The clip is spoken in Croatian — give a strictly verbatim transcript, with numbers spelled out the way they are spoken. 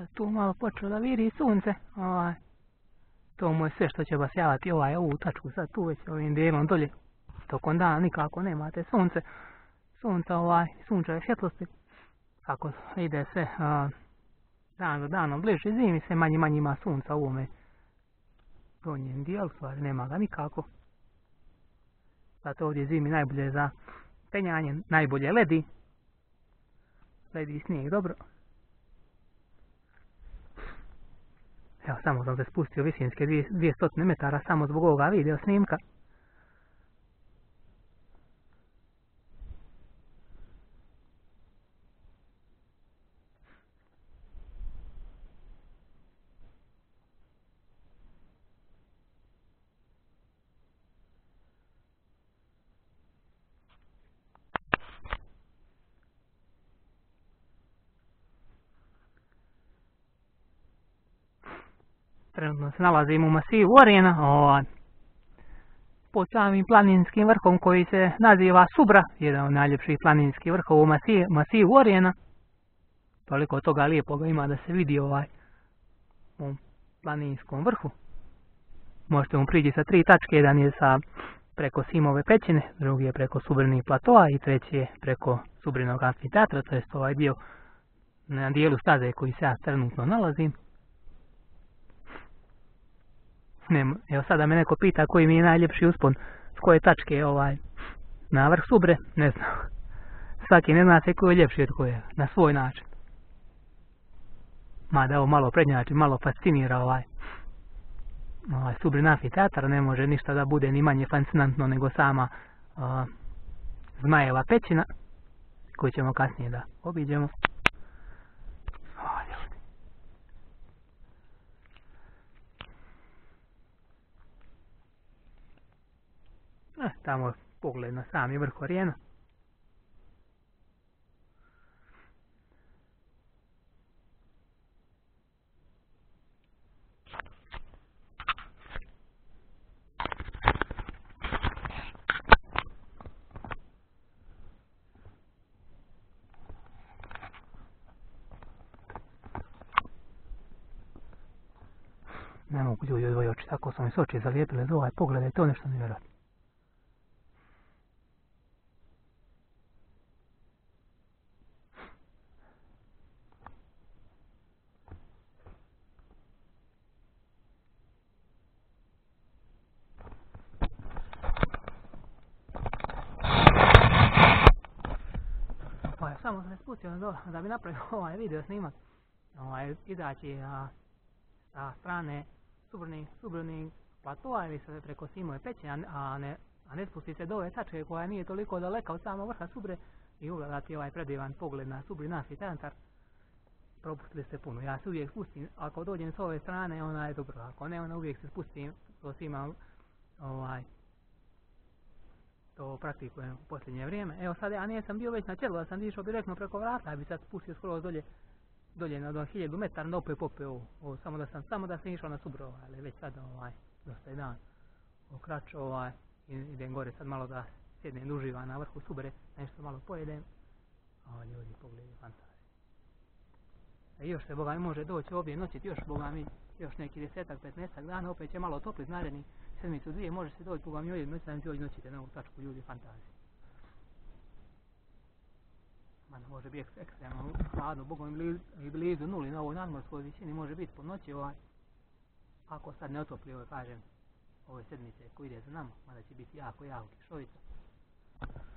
Sad tu malo počelo da viri sunce, ovaj, to mu je sve što će vas javati ovaj, ovu tačku sad tu već ovim dijelom dolje. Tokom dana nikako nemate sunce, sunca ovaj, sunčeve svjetlosti. Kako ide sve a, dan za danom bliži zimi, sve manje manje ima sunca u ovome donjem dijelu, stvari nema ga nikako. Zato ovdje zimi najbolje za penjanje, najbolje ledi. Ledi snijeg, dobro. Evo, samo sam se spustio visinske dvjesto metara samo zbog ovoga video snimka. Trenutno se nalazim u masivu Orijena, ovaj, pod samim planinskim vrhom koji se naziva Subra, jedan od najljepših planinskih vrhova u masivu, masivu Orijena. Toliko toga lijepoga ima da se vidi ovaj u planinskom vrhu. Možete mu prići sa tri tačke, jedan je sa preko Simove pećine, drugi je preko Subrinih platoa i treći je preko Subrinog amfiteatra, to jest ovaj dio na dijelu staze koji se ja trenutno nalazim. Ne, evo sada me neko pita koji mi je najljepši uspon, s koje tačke ovaj, na vrh Subre, ne znam. Svaki ne zna se koji je ljepši od koje, na svoj način. Mada ovo malo prednjači, malo fascinira ovaj, ovaj Subrin amfiteatar, ne može ništa da bude ni manje fascinantno nego sama uh, Zmajeva pećina, koju ćemo kasnije da obiđemo. Eh, tamo pogled na sami vrh Orijena. Ne mogu ljudi odvoji oči, tako su mi s oči zalijepile za ovaj pogled, je to nešto nevjerojatno. Samo sam se spustio na dole da bi napravio ovaj video snimak. Ovaj, izaći a, sa strane Subrinih Subrinih platoa ili se preko Simove pećine, a ne, a ne spustiti se do ove tačke koja nije toliko daleka od samog vrha Subre i ugledati ovaj predivan pogled na Subrin amfiteatar. Propustili ste puno. Ja se uvijek spustim, ako dođem s ove strane, ona je dobro, ako ne, ona uvijek se spustim, to svima ovaj, to praktikujem u posljednje vrijeme. Evo sad ja nisam bio već na čelu, da sam išao direktno preko vrata, ja bi sad spustio skoro dolje, dolje na hiljadu metara, da opet popeo ovo, ovo, samo da sam, samo da sam išao na Subro, ali već sad ovaj, dosta je dan okračio ovaj, idem gore sad malo da sjednem uživa na vrhu Subre, nešto malo pojedem, a ljudi pogledaju fantaziju. E još se boga mi može doći obje noći, još boga mi, još neki desetak, petnaestak dana, opet će malo toplit naredni sedmicu dvije, može se doći boga mi ovdje noći, da mi doći noćite na ovu tačku, ljudi fantazije. Mada može biti ekstremno hladno, bogom i blizu nuli na ovoj nadmorskoj visini, može biti po noći ovaj, ako sad ne otopli ove, kažem, ove sedmice koji ide za nama, mada će biti jako, jako kišovica.